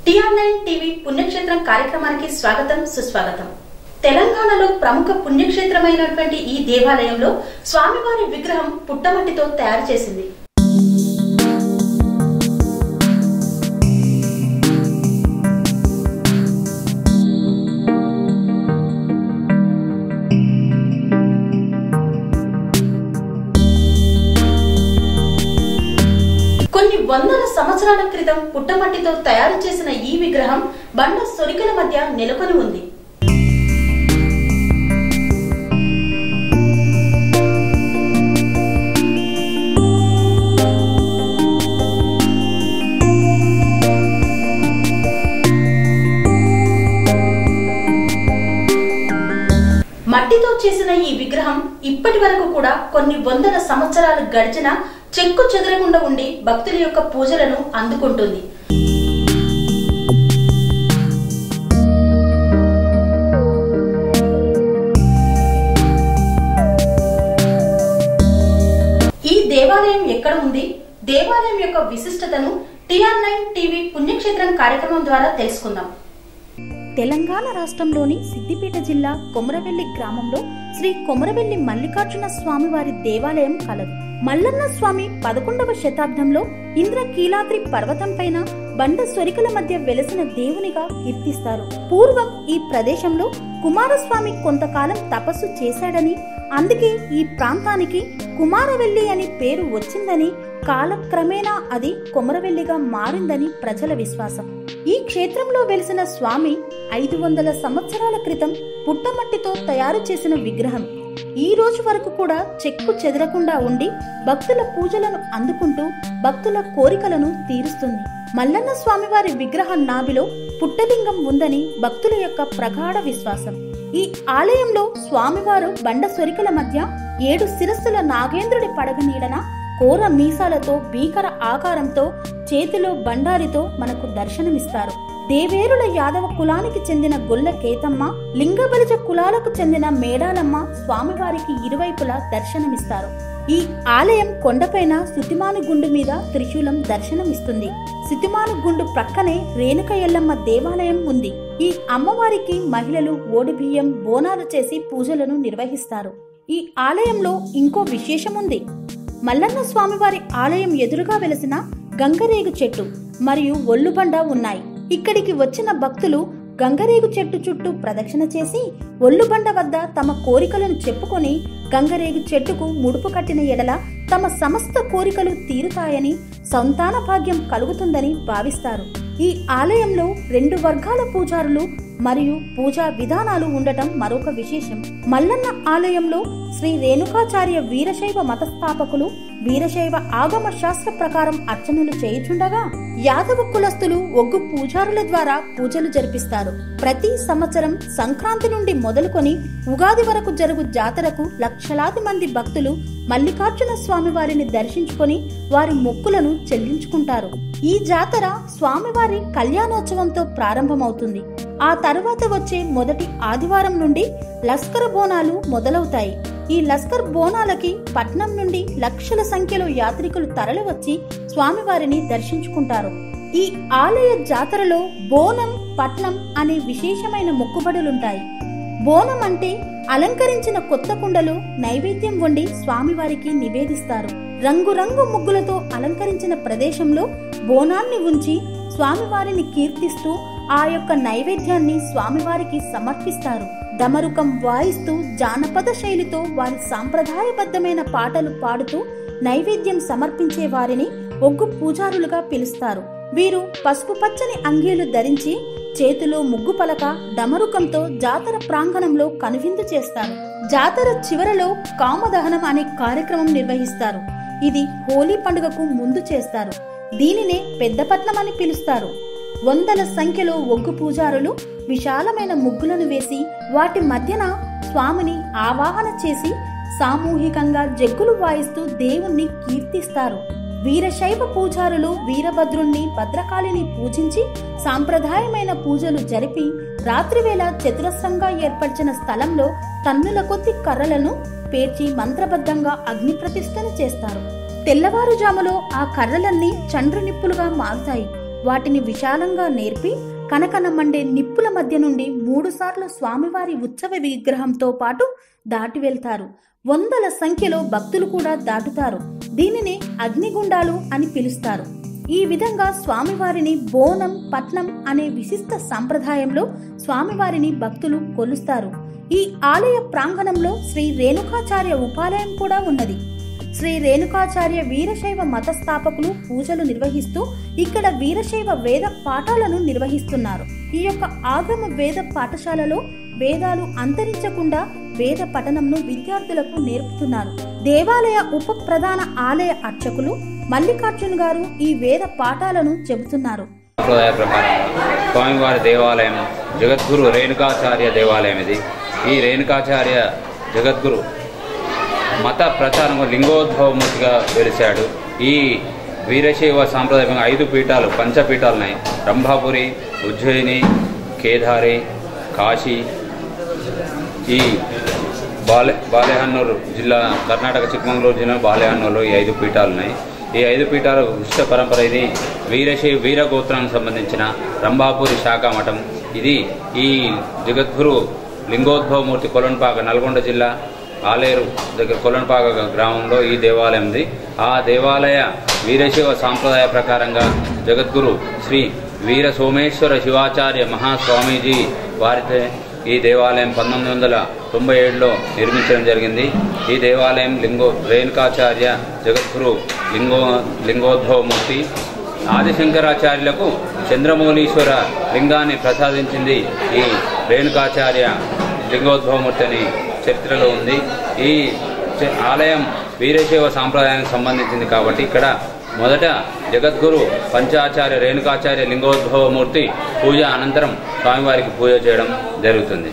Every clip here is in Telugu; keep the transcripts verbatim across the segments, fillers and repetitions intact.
టిఆర్ నైన్ టీవీ పుణ్యక్షేత్రం కార్యక్రమానికి స్వాగతం సుస్వాగతం. తెలంగాణలో ప్రముఖ పుణ్యక్షేత్రమైనటువంటి ఈ దేవాలయంలో స్వామివారి విగ్రహం పుట్టమట్టితో తయారు చేసింది. కొన్ని వందల సంవత్సరాల క్రితం పుట్టమట్టితో తయారు చేసిన ఈ విగ్రహం బండ సొరికల మధ్య నెలకొని ఉంది. మట్టితో చేసిన ఈ విగ్రహం ఇప్పటి వరకు కూడా కొన్ని వందల సంవత్సరాలు గడిచిన చెక్కు చెదరకుండా ఉండి భక్తుల యొక్క పూజలను అందుకుంటుంది. ఈ దేవాలయం ఎక్కడ ఉంది, దేవాలయం యొక్క విశిష్టతను టిఆర్ నైన్ టీవీ పుణ్యక్షేత్రం కార్యక్రమం ద్వారా తెలుసుకుందాం. తెలంగాణ రాష్ట్రంలోని సిద్దిపేట జిల్లా కొమరవెల్లి గ్రామంలో శ్రీ కొమరవెల్లి మల్లికార్జున స్వామి వారి దేవాలయం కలదు. మల్లన్న స్వామి పదకొండవ శతాబ్దంలో ఇంద్రకీలాద్రి పర్వతం పైన బండ సొరికల మధ్య వెలసిన దేవునిగా కీర్తిస్తారు. పూర్వం ఈ ప్రదేశంలో కుమారస్వామి కొంతకాలం తపస్సు చేశాడని, అందుకే ఈ ప్రాంతానికి కుమారవెల్లి అని పేరు వచ్చిందని, కాలక్రమేణా అది కొమరవెల్లిగా మారిందని ప్రజల విశ్వాసం. ఈ క్షేత్రంలో వెలిసిన స్వామి ఐదు వందల సంవత్సరాల క్రితం పుట్టమట్టితో తయారు చేసిన విగ్రహం ఈ రోజు వరకు కూడా చెక్కు చెదరకుండా ఉండి భక్తుల పూజలను అందుకుంటూ భక్తుల కోరికలను తీరుస్తుంది. మల్లన్న స్వామివారి విగ్రహ నాభిలో పుట్టలింగం ఉందని భక్తుల యొక్క ప్రగాఢ విశ్వాసం. ఈ ఆలయంలో స్వామివారు బండ సొరికల మధ్య ఏడు శిరస్సుల నాగేంద్రుడి పడగ నీడన కోర మీసాలతో భీకర ఆకారంతో చేతిలో బండారితో మనకు దర్శనమిస్తారు. దేవేరుల యాదవ కులానికి చెందిన గొల్ల కేతమ్మ, లింగబలిజ కులాలకు చెందిన మేడాలమ్మ స్వామివారికి ఇరువైపులా దర్శనమిస్తారు. ఈ ఆలయం కొండపైన సుతిమాను గుండు మీద త్రిశూలం దర్శనమిస్తుంది. సుతిమాను గుండు ప్రక్కనే రేణుక ఎల్లమ్మ దేవాలయం ఉంది. ఈ అమ్మవారికి మహిళలు ఓడిబియ్యం బోనాలు చేసి పూజలను నిర్వహిస్తారు. ఈ ఆలయంలో ఇంకో విశేషముంది. మల్లన్న స్వామివారి ఆలయం ఎదురుగా వెలసిన గంగరేగు చెట్టు మరియు ఒల్లుబండ ఉన్నాయి. ఇక్కడికి వచ్చిన భక్తులు గంగరేగు చెట్టు చుట్టూ ప్రదక్షిణ చేసి ఒల్లుబండ వద్ద తమ కోరికలను చెప్పుకొని గంగరేగు చెట్టుకు ముడుపు కట్టిన ఎడల తమ సమస్త కోరికలు తీరుతాయని, సంతాన భాగ్యం కలుగుతుందని భావిస్తారు. ఈ ఆలయంలో రెండు వర్గాల పూజారులు మరియు పూజా విధానాలు ఉండటం మరొక విశేషం. మల్లన్న ఆలయంలో శ్రీ రేణుకాచార్య వీరశైవ మతస్థాపకులు వీరశైవ ఆగమ శాస్త్ర ప్రకారం అర్చనలు చేయుచుండగా యాదవ కులస్తులు ఒగ్గు పూజారుల ద్వారా పూజలు జరిపిస్తారు. ప్రతి సంవత్సరం సంక్రాంతి నుండి మొదలుకొని ఉగాది వరకు జరుగు జాతరకు లక్షలాది మంది భక్తులు మల్లికార్జున స్వామి వారిని దర్శించుకొని వారి మొక్కులను చెల్లించుకుంటారు. ఈ జాతర స్వామివారి కళ్యాణోత్సవంతో ప్రారంభమవుతుంది. ఆ తరువాత వచ్చే మొదటి ఆదివారం నుండి లస్కర బోనాలు మొదలవుతాయి. ఈ లస్కర్ బోనాలకి పట్నం నుండి లక్షల సంఖ్యలో యాత్రికులు తరలివచ్చి స్వామివారిని దర్శించుకుంటారు. ఈ ఆలయ జాతరలో బోనం, పట్నం అనే విశేషమైన మొక్కుబడులుంటాయి. బోనం అంటే అలంకరించిన కొత్త కుండలో నైవేద్యం వండి స్వామివారికి నివేదిస్తారు. రంగురంగు ముగ్గులతో అలంకరించిన ప్రదేశంలో బోనాన్ని ఉంచి స్వామివారిని కీర్తిస్తూ ఆ యొక్క నైవేద్యాన్ని స్వామివారికి సమర్పిస్తారు. డమరుకం వాయిస్తూ జానపద శైలితో వారి సాంప్రదాయబద్ధమైన పాటలు పాడుతూ నైవేద్యం సమర్పించే వారిని ఒగ్గు పూజారులుగా పిలుస్తారు. వీరు పసుపు పచ్చని అంగీలు ధరించి చేతిలో ముగ్గు పలక, డమరుకంతో జాతర ప్రాంగణంలో కనువిందు చేస్తారు. జాతర చివరలో కామదహనం అనే కార్యక్రమం నిర్వహిస్తారు. ఇది హోలీ పండుగకు ముందు చేస్తారు. దీనినే పెద్దపట్నం అని పిలుస్తారు. వందల సంఖ్యలో ఒగ్గు పూజారులు విశాలమైన ముగ్గులను వేసి వాటి మధ్యన స్వామిని ఆవాహన చేసి సామూహికంగా జగ్గులు వాయిస్తూ దేవుణ్ణి కీర్తిస్తారు. వీరశైవ పూజారులు వీరభద్రుణ్ణి, భద్రకాళిని పూజించి సాంప్రదాయమైన పూజలు జరిపి రాత్రివేళ చతురస్రంగా ఏర్పరిచిన స్థలంలో టన్నుల కొద్ది కర్రలను పేర్చి మంత్రబద్ధంగా అగ్ని ప్రతిష్టను చేస్తారు. తెల్లవారుజాములో ఆ కర్రలన్నీ చండ్రు నిప్పులుగా మారుతాయి. వాటిని విశాలంగా నేర్పి కనకన మండే నిప్పుల మధ్య నుండి మూడుసార్లు స్వామివారి ఉత్సవ విగ్రహంతో పాటు దాటి వెళ్తారు. వందల సంఖ్యలో భక్తులు కూడా దాటుతారు. దీనిని అగ్నిగుండాలు అని పిలుస్తారు. ఈ విధంగా స్వామివారిని బోనం పట్నం అనే విశిష్ట సంప్రదాయంలో స్వామివారిని భక్తులు కొలుస్తారు. ఈ ఆలయ ప్రాంగణంలో శ్రీ రేణుకాచార్య ఉపాలయం కూడా ఉన్నది. శ్రీ రేణుకాచార్య వీరశైవ మత స్థాపకులు పూజలు నిర్వహిస్తూ ఇక్కడ వీరశైవ వేద పాఠాలను నిర్వహిస్తున్నారు. ఈ యొక్క ఆగమ వేద పాఠశాలలో వేదాలు అంతరించకుండా వేద పఠనంను విద్యార్థులకు నేర్పుతున్నారు. దేవాలయ ఉప ప్రధాన ఆలయ అర్చకులు మల్లికార్జున గారు ఈ వేద పాఠాలను చెబుతున్నారు. సంప్రదాయ ప్రకారంగా స్వామివారి దేవాలయం జగద్గురు రేణుకాచార్య దేవాలయం ఇది. ఈ రేణుకాచార్య జగద్గురు మత ప్రచారం లింగోద్భవమూర్తిగా వెలిశాడు. ఈ వీరశైవ సాంప్రదాయంగా ఐదు పీఠాలు పంచపీఠాలు ఉన్నాయి. రంభాపురి, ఉజ్జయిని, కేదారి, కాశీ, ఈ బాలె బాలెహన్నూరు జిల్లా కర్ణాటక చిక్కమంగళూరు జిల్లా బాలెహన్నూరులో ఈ ఐదు పీఠాలు ఉన్నాయి. ఈ ఐదు పీఠాలు విశిష్ట పరంపర. ఇది వీరశైవ వీరగోత్రానికి సంబంధించిన రంభాపురి శాఖా మఠం. ఇది ఈ జగద్గురు లింగోద్భవమూర్తి కొలన్పాక నల్గొండ జిల్లా ఆలేరు దగ్గర కొలన్పాక గ్రామంలో ఈ దేవాలయం ఉంది. ఆ దేవాలయ వీరశైవ సాంప్రదాయ ప్రకారంగా జగద్గురు శ్రీ వీర సోమేశ్వర శివాచార్య మహాస్వామీజీ వారితో ఈ దేవాలయం పంతొమ్మిది వందల తొంభై ఏడులో నిర్మించడం జరిగింది. ఈ దేవాలయం లింగో రేణుకాచార్య జగద్గురు లింగో లింగోద్భవమూర్తి ఆదిశంకరాచార్యులకు చంద్రమౌళీశ్వర లింగాన్ని ప్రసాదించింది ఈ రేణుకాచార్య లింగోద్భవమూర్తి అని చరిత్రలో ఉంది. ఈ ఆలయం వీరశైవ సాంప్రదాయానికి సంబంధించింది కాబట్టి ఇక్కడ మొదట జగద్గురు పంచాచార్య రేణుకాచార్య లింగోద్భవమూర్తి పూజ అనంతరం స్వామివారికి పూజ చేయడం జరుగుతుంది.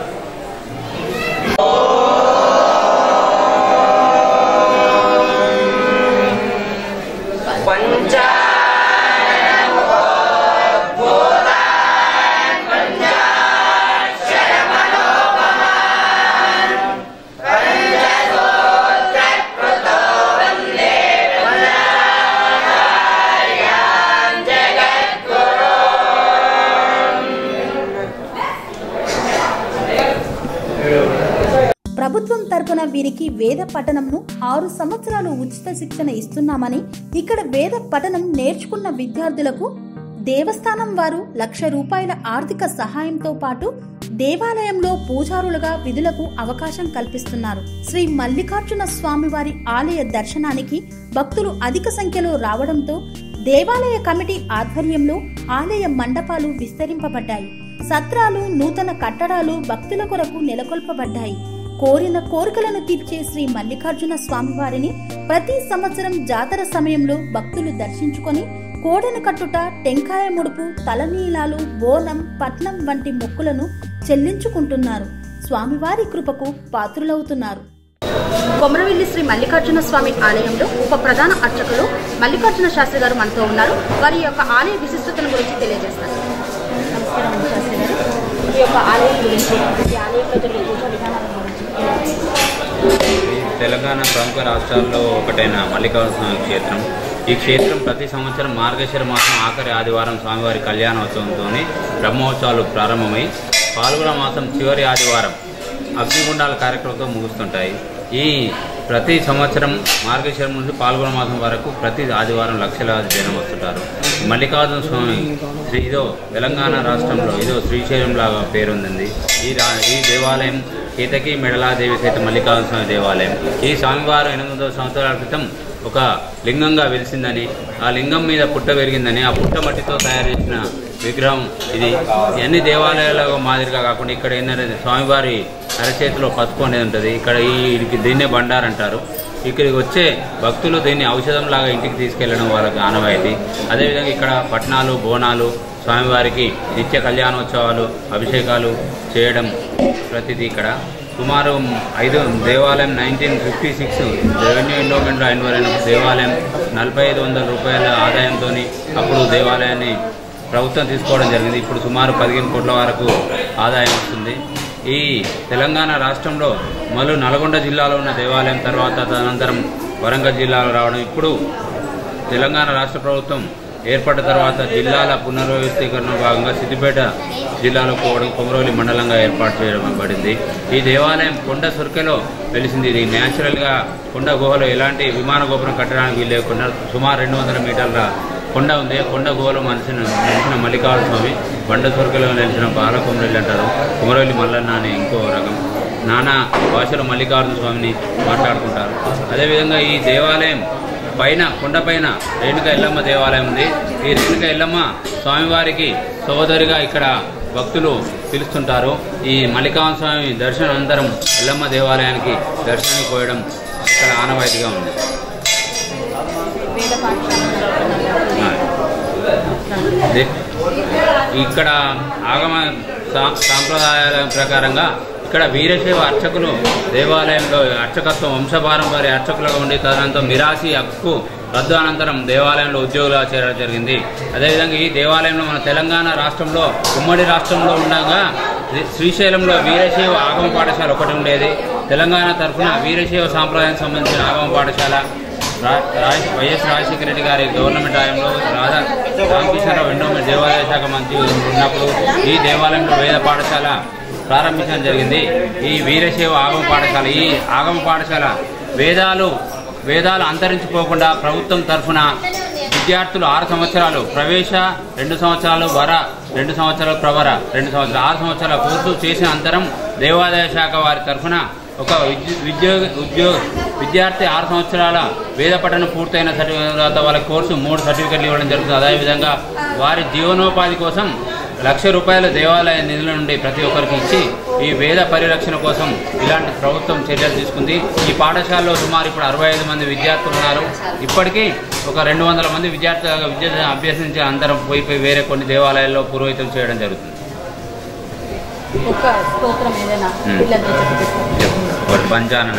ప్రభుత్వం తరపున వీరికి వేద పఠనంను ఆరు సంవత్సరాలు ఉచిత శిక్షణ ఇస్తున్నామని, ఇక్కడ వేద పఠనం నేర్చుకున్న విద్యార్థులకు దేవస్థానం వారు లక్ష రూపాయల ఆర్థిక సహాయంతో పాటు దేవాలయంలో పూజారులుగా విధులకు అవకాశం కల్పిస్తున్నారు. శ్రీ మల్లికార్జున స్వామివారి ఆలయ దర్శనానికి భక్తులు అధిక సంఖ్యలో రావడంతో దేవాలయ కమిటీ ఆధ్వర్యంలో ఆలయ మండపాలు విస్తరింపబడ్డాయి. సత్రాలు, నూతన కట్టడాలు భక్తుల కొరకు నెలకొల్పబడ్డాయి. కోరిన కోరికలను తీర్చే శ్రీ మల్లికార్జున స్వామివారిని ప్రతి సంవత్సరం జాతర సమయంలో భక్తులు దర్శించుకొని కోడెను కట్టుట, టెంకాయ ముడుపు, తలనీలాలు, బోనం, పట్నం వంటి మొక్కులను చెల్లించుకుంటున్నారు. స్వామివారి కృపకు పాత్రులవుతున్నారు. కొమరవెల్లి శ్రీ మల్లికార్జున స్వామి ఆలయంలో ఉప ప్రధాన అర్చకులు మల్లికార్జున శాస్త్రి గారు మనతో ఉన్నారు. వారి యొక్క ఆలయ విశిష్టతను గురించి తెలియజేస్తారు. నమస్కారం శాస్త్రి గారు. ఈ యొక్క ఆలయం గురించి, ఈ ఆలయంలో జరిగే పూజా విధానాల గురించి. తెలంగాణ ప్రముఖ రాష్ట్రాల్లో ఒకటైన మల్లికార్జున స్వామి క్షేత్రం. ఈ క్షేత్రం ప్రతి సంవత్సరం మార్గశిర మాసం ఆఖరి ఆదివారం స్వామివారి కళ్యాణోత్సవంతో బ్రహ్మోత్సవాలు ప్రారంభమై పాల్గొన మాసం చివరి ఆదివారం అగ్నిగుండాల కార్యక్రమంతో ముగుస్తుంటాయి. ఈ ప్రతి సంవత్సరం మార్గశిరం నుండి పాల్గొన మాసం వరకు ప్రతి ఆదివారం లక్షలాది జనం వస్తుంటారు. మల్లికార్జున స్వామి శ్రీ ఇదో తెలంగాణ రాష్ట్రంలో ఇదో శ్రీశైలం లాగా పేరొందింది. ఈ ఈ దేవాలయం కేతకి మెడలాదేవి సైతం మల్లికార్జున స్వామి దేవాలయం. ఈ స్వామివారు ఎనిమిది వందల సంవత్సరాల క్రితం ఒక లింగంగా వెలిసిందని, ఆ లింగం మీద పుట్ట పెరిగిందని, ఆ పుట్ట మట్టితో తయారు చేసిన విగ్రహం ఇది. అన్ని దేవాలయాల మాదిరిగా కాకుండా ఇక్కడ ఏంటంటే స్వామివారి అరచేతిలో పసుపు అనేది ఉంటుంది. ఇక్కడ ఈ దీన్నే బండారు అంటారు. ఇక్కడికి వచ్చే భక్తులు దీన్ని ఔషధంలాగా ఇంటికి తీసుకెళ్లడం వాళ్ళకి ఆనవాయితీ. అదేవిధంగా ఇక్కడ పట్నాలు, బోనాలు, స్వామివారికి నిత్య కళ్యాణోత్సవాలు, అభిషేకాలు చేయడం ప్రతిదీ. ఇక్కడ సుమారు ఐదు దేవాలయం నైన్టీన్ ఫిఫ్టీ సిక్స్ రెవెన్యూ ఎండోమెంట్లో అయిన దేవాలయం నలభై ఐదు వందల రూపాయల ఆదాయంతో అప్పుడు దేవాలయాన్ని ప్రభుత్వం తీసుకోవడం జరిగింది. ఇప్పుడు సుమారు పదిహేను కోట్ల వరకు ఆదాయం వస్తుంది. ఈ తెలంగాణ రాష్ట్రంలో మొదలు నల్గొండ జిల్లాలో ఉన్న దేవాలయం తర్వాత తదనంతరం వరంగల్ జిల్లాలో రావడం, ఇప్పుడు తెలంగాణ రాష్ట్ర ప్రభుత్వం ఏర్పడ్డ తర్వాత జిల్లాల పునర్వ్యవస్థీకరణ భాగంగా సిద్దిపేట జిల్లాలో కూడా కొమరవెల్లి మండలంగా ఏర్పాటు చేయబడింది. ఈ దేవాలయం కొండ సుర్కెలో వెలిసింది. ఇది న్యాచురల్గా కొండ గుహలో ఎలాంటి విమాన గోపురం కట్టడానికి వీలు లేకుండా సుమారు రెండు వందల మీటర్ల కొండ ఉంది. కొండ గుహలో మనిషిన నిలిచిన మల్లికార్జున స్వామి, బండ సుర్కెలో నిలిచిన బాలకొమరవెల్లి అంటారు. కొమరవెల్లి మల్లన్న అనే ఇంకో రకం. నానా భాషలో మల్లికార్జున స్వామిని మాట్లాడుకుంటారు. అదేవిధంగా ఈ దేవాలయం పైన కొండపైన రేణుక ఎల్లమ్మ దేవాలయం ఉంది. ఈ రేణుక ఎల్లమ్మ స్వామివారికి సోదరిగా ఇక్కడ భక్తులు పిలుస్తుంటారు. ఈ మల్లికార్జున స్వామి దర్శనం అనంతరం ఎల్లమ్మ దేవాలయానికి దర్శనానికి పోయడం ఇక్కడ ఆనవాయితీగా ఉంది. ఇక్కడ ఆగమ సాంప్రదాయాల ప్రకారంగా ఇక్కడ వీరశైవ అర్చకులు దేవాలయంలో అర్చకత్వం వంశపారంపర్య అర్చకులుగా ఉండి తదనంతరం మిరాసి హక్కు రద్దు అనంతరం దేవాలయంలో ఉద్యోగులుగా చేరడం జరిగింది. అదేవిధంగా ఈ దేవాలయంలో మన తెలంగాణ రాష్ట్రంలో ఉమ్మడి రాష్ట్రంలో ఉండగా శ్రీశైలంలో వీరశైవ ఆగమ పాఠశాల ఒకటి ఉండేది. తెలంగాణ తరఫున వీరశైవ సాంప్రదాయానికి సంబంధించిన ఆగమ పాఠశాల వైఎస్ రాజశేఖర రెడ్డి గారి గవర్నమెంట్ హయాంలో రాధా రామకృష్ణరావు ఎండోమెంట్ దేవాలయ శాఖ మంత్రి ఉన్నప్పుడు ఈ దేవాలయంలో వేద పాఠశాల ప్రారంభించడం జరిగింది. ఈ వీరశైవ ఆగమ పాఠశాల ఈ ఆగమ పాఠశాల వేదాలు వేదాలు అంతరించిపోకుండా ప్రభుత్వం తరఫున విద్యార్థులు ఆరు సంవత్సరాలు ప్రవేశ, రెండు సంవత్సరాలు వర, రెండు సంవత్సరాలు ప్రవర, రెండు సంవత్సరాలు ఆరు సంవత్సరాల కోర్సు చేసిన అనంతరం దేవాదాయ శాఖ వారి తరఫున ఒక ఉద్యోగ ఉద్యోగ విద్యార్థి ఆరు సంవత్సరాల వేద పఠనం పూర్తయిన తర్వాత వాళ్ళ కోర్సు మూడు సర్టిఫికెట్లు ఇవ్వడం జరుగుతుంది. అదేవిధంగా వారి జీవనోపాధి కోసం లక్ష రూపాయల దేవాలయ నిధుల నుండి ప్రతి ఒక్కరికి ఇచ్చి ఈ వేద పరిరక్షణ కోసం ఇలాంటి ప్రభుత్వం చర్యలు తీసుకుంది. ఈ పాఠశాలలో సుమారు ఇప్పుడు అరవై ఐదు మంది విద్యార్థులు ఉన్నారు. ఇప్పటికీ ఒక రెండు వందల మంది విద్యార్థులుగా విద్య అభ్యసించి అందరం పోయిపోయి వేరే కొన్ని దేవాలయాల్లో పురోహితం చేయడం జరుగుతుంది. ఒకటి పంచానన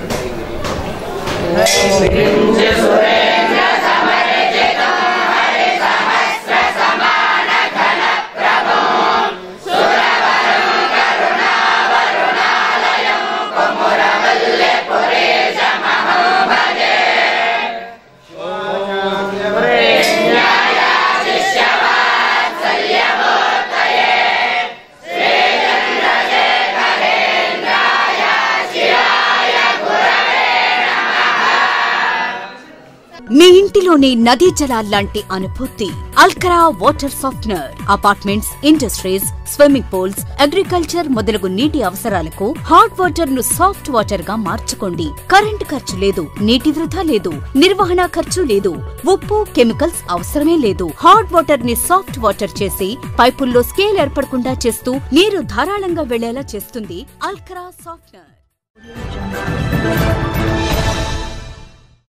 మీ ఇంటిలోని నదీ జలాల్లాంటి అనుభూతి Alkara water softener. Apartments, industries, swimming pools, agriculture మొదలగు నీటి అవసరాలకు హాట్ వాటర్ ను సాఫ్ట్ వాటర్ గా మార్చుకోండి. కరెంట్ ఖర్చు లేదు, నీటి వృధా లేదు, నిర్వహణ ఖర్చు లేదు, ఉప్పు, కెమికల్స్ అవసరమే లేదు. హాట్ వాటర్ ని సాఫ్ట్ వాటర్ చేసి పైపుల్లో స్కేల్ ఏర్పడకుండా చేస్తూ నీరు ధారాళంగా వెళ్లేలా చేస్తుంది అల్కరా సాఫ్ట్నర్.